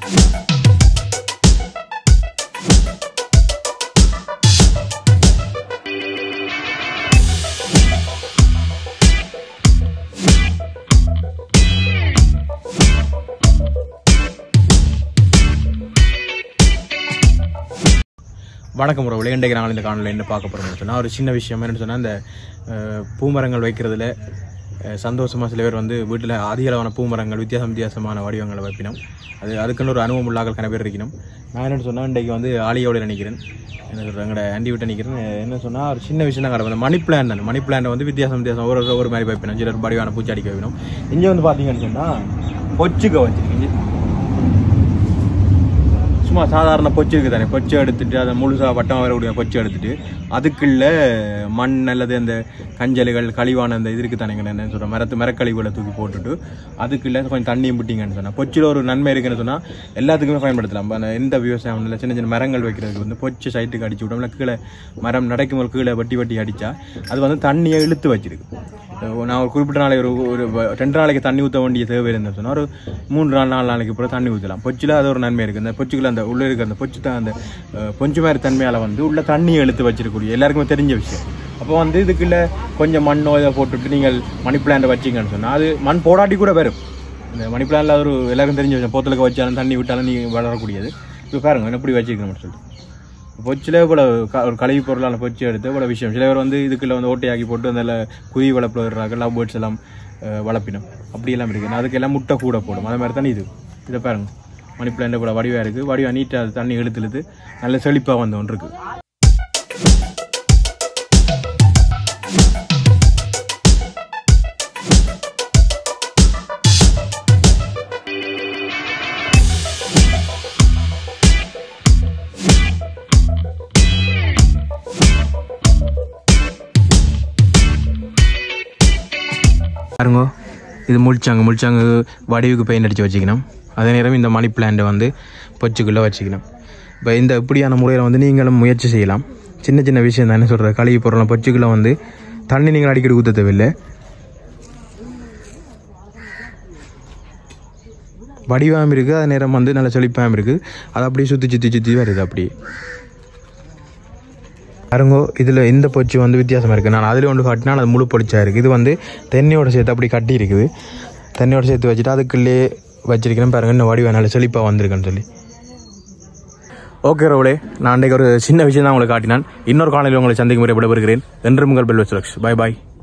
வணக்கம் உறவுகளே, இன்றைக்கு நாங்கள் இந்த காணொலியில் என்ன பார்க்க போகிறோம்னு சொன்னால் ஒரு சின்ன விஷயம் என்னென்னு சொன்னால் இந்த பூமரங்கள் வைக்கிறதுல சந்தோஷமாக சில பேர் வந்து வீட்டில் அதிகளவான பூமரங்கள் வித்தியாசமான வடிவங்களை வைப்பினோம். அதுக்குன்னு ஒரு அனுபவம் உள்ளாக்கள் கன பேர் இருக்கணும். நான் என்னென்னு சொன்னால் இன்றைக்கு வந்து ஆலியோட நினைக்கிறேன், என்ன சொல்கிறேன், எங்களோட ஆண்டி விட்ட நினைக்கிறேன். என்ன சொன்னால் ஒரு சின்ன விஷயம் தான் கிடக்கும். மணி பிளான் தான். மணி பிளான் வந்து வித்தியாசம் ஒரு மாதிரி வைப்பினோம். சிலர் வடிவான பூச்சாடிக்க வைப்பினோம். இங்கே வந்து பார்த்தீங்கன்னு சொன்னால் பொச்சுக்க வச்சுருக்கீங்க. சும்மா சாதாரண பொச்சு இருக்குது தானே, பொச்சு எடுத்துட்டு அதை முழுசாக வட்டம் வரக்கூடிய பொச்சு எடுத்துட்டு அதுக்குள்ள மண் அல்லது அந்த கஞ்சல்கள் கழிவான அந்த இது இருக்குது தானேங்க, என்ன சொல்கிறேன், மரக்கழிவுகளை தூக்கி போட்டுட்டு அதுக்குள்ள கொஞ்சம் தண்ணியும் விட்டிங்கன்னு சொன்னால் பொச்சில் ஒரு நன்மை இருக்குன்னு சொன்னால் எல்லாத்துக்குமே பயன்படுத்தலாம். அந்த எந்த விவசாயம் இல்லை, சின்ன சின்ன மரங்கள் வைக்கிறதுக்கு வந்து பொச்சு சைட்டுக்கு அடிச்சு விட்டோம்ல, கீழே மரம் நடக்கும் போது கீழே வெட்டி அடித்தா அது வந்து தண்ணியை இழுத்து வச்சிருக்கு. நான் ஒரு குறிப்பிட்ட நாளைக்கு ஒரு 2 நாளைக்கு தண்ணி ஊற்ற வேண்டிய தேவை இருந்தேன்னு சொன்னால் ஒரு 3-4 நாளைக்கு பிறகு தண்ணி ஊற்றலாம். பொச்சில் அது ஒரு நன்மை இருக்குது. அந்த பொச்சுக்குள்ள அந்த உள்ளே இருக்கிற அந்த பொச்சு தான் அந்த பொஞ்சு மாதிரி தன்மையால் வந்து உள்ள தண்ணியை இழுத்து வச்சிருக்கக்கூடிய எல்லாருக்குமே தெரிஞ்ச விஷயம். அப்போ வந்து இதுக்குள்ள கொஞ்சம் மண்ணோ இதை போட்டுவிட்டு நீங்கள் மணி பிளான்ட்டை வச்சிங்கன்னு சொன்னால் அது மண் போடாட்டி கூட வரும். இந்த மணி பிளான்ல ஒரு எல்லாருக்கும் தெரிஞ்ச விஷயம். போத்தலுக்கு வச்சாலும் தண்ணி விட்டாலும் நீங்கள் வளரக்கூடியது. இப்போ பாருங்க எப்படி வச்சுக்கணும்னு சொல்லிட்டு பொச்சில் இவ்வளோ ஒரு கழிவு பொருளான பொச்சு எடுத்து இவ்வளோ விஷயம். சில பேர் வந்து இதுக்குள்ள வந்து ஓட்டையாக்கி போட்டு அந்த குருவி வளர்ப்பு வர்றாங்க, லவ் பேர்ட்ஸ் எல்லாம் வளர்ப்பினோம். அப்படியெல்லாம் இருக்குது. அதுக்கெல்லாம் முட்டை கூட போடும். அது மாதிரி தானே இது. இதை பாருங்க, மணி பிளான்ட் இவ்வளோ வடிவாக இருக்குது. வடிவாக நீட்டாக தண்ணி இழுத்து நல்ல செழிப்பாக வந்து ஒன்று இருக்குது. பாருங்க, இது முழிச்சாங்க வடிவுக்கு பெயிண்ட் அடித்து வச்சுக்கணும். அதே நேரம் இந்த மணி பிளான்ட்டை வந்து பொச்சுக்குள்ளே வச்சுக்கணும். இப்போ இந்த இப்படியான முறையில் வந்து நீங்களும் முயற்சி செய்யலாம். சின்ன சின்ன விஷயம் தான். என்ன சொல்கிற, கழுவி போடுறோம் பொச்சுக்குள்ளே வந்து தண்ணி நீங்கள் அடிக்கடி ஊற்ற தேவையில்லை. வடிவாகவும் இருக்குது, அதே நேரம் வந்து நல்ல செழிப்பாகவும் இருக்குது. அது அப்படியே சுற்றி வருது. அப்படியே பாருங்கோ, இதில் இந்த பொச்சு வந்து வித்தியாசமாக இருக்குது. நான் அதில் ஒன்று காட்டினா அது முழு பொடிச்சா இருக்குது. இது வந்து தென்னையோட சேர்த்து அப்படி கட்டி இருக்குது. தென்னையோட சேர்த்து வச்சுட்டு அதுக்குள்ளே வச்சிருக்கிறேன். பாருங்கள், இன்னும் வடிவா நல்ல செழிப்பாக வந்திருக்குன்னு சொல்லி. ஓகே ரோலே, நான் அன்றைக்கு ஒரு சின்ன விஷயம் தான் உங்களுக்கு காட்டினான். இன்னொரு காணொலியில் உங்களை சந்திக்கும் முறை விடைபெறுகிறேன். என்றும் உங்கள் வெல்வை சுலக்ஸ். பாய்.